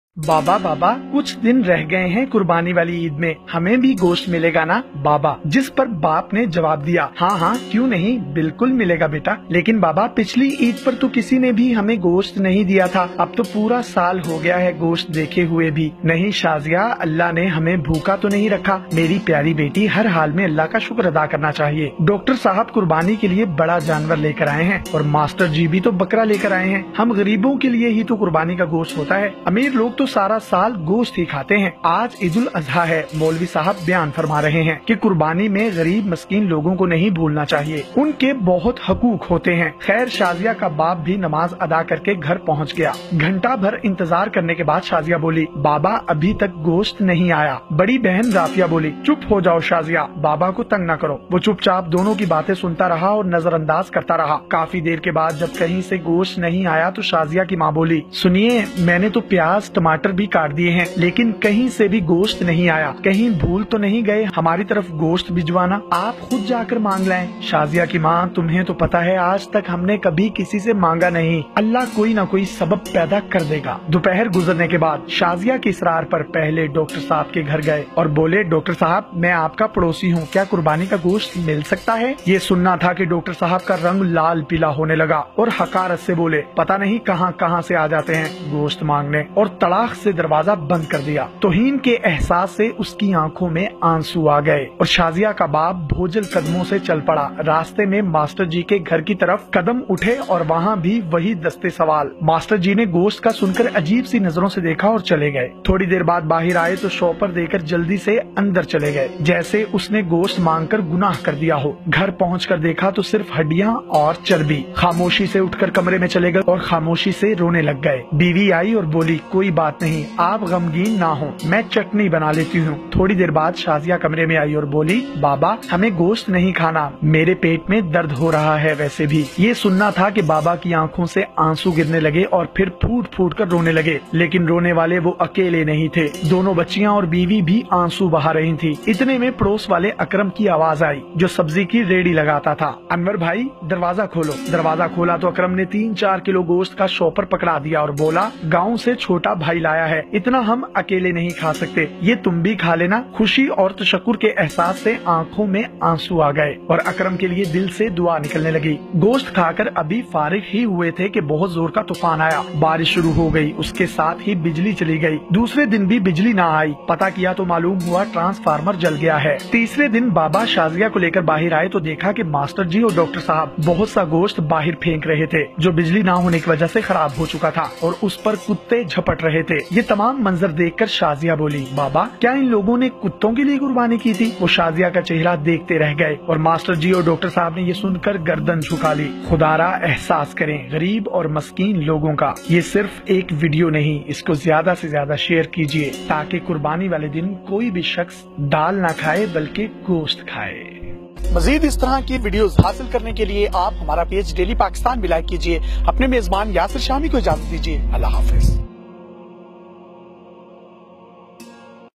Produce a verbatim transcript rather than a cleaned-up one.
बाबा बाबा कुछ दिन रह गए हैं कुर्बानी वाली ईद में, हमें भी गोश्त मिलेगा ना बाबा। जिस पर बाप ने जवाब दिया, हाँ हाँ क्यों नहीं, बिल्कुल मिलेगा बेटा। लेकिन बाबा पिछली ईद पर तो किसी ने भी हमें गोश्त नहीं दिया था, अब तो पूरा साल हो गया है गोश्त देखे हुए भी। नहीं शाजिया, अल्लाह ने हमें भूखा तो नहीं रखा। मेरी प्यारी बेटी, हर हाल में अल्लाह का शुक्र अदा करना चाहिए। डॉक्टर साहब कुर्बानी के लिए बड़ा जानवर लेकर आए हैं और मास्टर जी भी तो बकरा लेकर आए हैं। हम गरीबों के लिए ही तो कुर्बानी का गोश्त होता है, अमीर लोग तो सारा साल गोश्त ही खाते हैं। आज ईद उल अजहा है, मौलवी साहब बयान फरमा रहे हैं कि कुर्बानी में गरीब मस्कीन लोगों को नहीं भूलना चाहिए, उनके बहुत हकूक होते हैं। खैर शाजिया का बाप भी नमाज अदा करके घर पहुंच गया। घंटा भर इंतजार करने के बाद शाजिया बोली, बाबा अभी तक गोश्त नहीं आया। बड़ी बहन राफिया बोली, चुप हो जाओ शाजिया, बाबा को तंग न करो। वो चुपचाप दोनों की बातें सुनता रहा और नजरअंदाज करता रहा। काफी देर के बाद जब कहीं से गोश्त नहीं आया तो शाजिया की माँ बोली, सुनिए मैंने तो प्याज टमाटर भी काट दिए हैं, लेकिन कहीं से भी गोश्त नहीं आया। कहीं भूल तो नहीं गए हमारी तरफ गोश्त भिजवाना? आप खुद जाकर मांग लाएं। शाजिया की माँ, तुम्हें तो पता है आज तक हमने कभी किसी से मांगा नहीं, अल्लाह कोई ना कोई सबब पैदा कर देगा। दोपहर गुजरने के बाद शाजिया के इसरार पर पहले डॉक्टर साहब के घर गए और बोले, डॉक्टर साहब मैं आपका पड़ोसी हूँ, क्या कुर्बानी का गोश्त मिल सकता है? ये सुनना था कि डॉक्टर साहब का रंग लाल पीला होने लगा और हकारत से बोले, पता नहीं कहाँ कहाँ से आ जाते हैं गोश्त मांगने, और तड़ाक से दरवाजा बंद कर दिया। तौहीन के एहसास से उसकी आंखों में आंसू आ गए और शाजिया का बाप भोजल कदमों से चल पड़ा। रास्ते में मास्टर जी के घर की तरफ कदम उठे और वहाँ भी वही दस्ते सवाल। मास्टर जी ने गोश्त का सुनकर अजीब सी नजरों से देखा और चले गए। थोड़ी देर बाद बाहर आए तो शॉपर देकर जल्दी से अंदर चले गए, जैसे उसने गोश्त मांगकर गुनाह कर दिया हो। घर पहुँचकर देखा तो सिर्फ हड्डियाँ और चर्बी। खामोशी से उठकर कमरे में चले गए और खामोशी से रोने लग गए। बीवी आई और बोली, कोई बात नहीं, आप गमगीन ना हो, मैं चटनी बना लेती हूँ। थोड़ी देर बाद शाजिया कमरे में आई और बोली, बाबा हमें गोश्त नहीं खाना, मेरे पेट में दर्द हो रहा है। वैसे भी ये सुनना था कि बाबा की आंखों से आंसू गिरने लगे और फिर फूट फूट कर रोने लगे। लेकिन रोने वाले वो अकेले नहीं थे, दोनों बच्चियां और बीवी भी आंसू बहा रही थी। इतने में पड़ोस वाले अकरम की आवाज आई, जो सब्जी की रेडी लगाता था। अनवर भाई दरवाजा खोलो। दरवाजा खोला तो अकरम ने तीन चार किलो गोश्त का शॉपर पकड़ा दिया और बोला, गाँव से छोटा भाई लाया है, इतना हम अकेले नहीं खा सकते, ये तुम भी खा लेना। खुशी और तशक्कुर के एहसास से आंखों में आंसू आ गए और अकरम के लिए दिल से दुआ निकलने लगी। गोश्त खाकर अभी फारिग ही हुए थे कि बहुत जोर का तूफान आया, बारिश शुरू हो गई, उसके साथ ही बिजली चली गई। दूसरे दिन भी बिजली ना आई, पता किया तो मालूम हुआ ट्रांसफार्मर जल गया है। तीसरे दिन बाबा शाजिया को लेकर बाहर आए तो देखा कि मास्टर जी और डॉक्टर साहब बहुत सा गोश्त बाहर फेंक रहे थे, जो बिजली ना होने की वजह से खराब हो चुका था, और उस पर कुत्ते झपट रहे थे। ये तमाम मंजर देखकर शाजिया बोली, बाबा क्या इन लोगों ने कुत्तों के लिए कुर्बानी की थी? वो शाजिया का चेहरा देखते रह गए और मास्टर जी और डॉक्टर साहब ने ये सुनकर गर्दन झुका ली। खुदारा एहसास करें गरीब और मस्कीन लोगों का। ये सिर्फ एक वीडियो नहीं, इसको ज्यादा से ज्यादा शेयर कीजिए ताकि कुर्बानी वाले दिन कोई भी शख्स दाल ना खाए बल्कि गोश्त खाए। मजीद इस तरह की वीडियोस हासिल करने के लिए आप हमारा पेज डेली पाकिस्तान भी लाइक कीजिए। अपने मेजबान यासिर शामी को इजाजत दीजिए। अल्लाह हाफिज।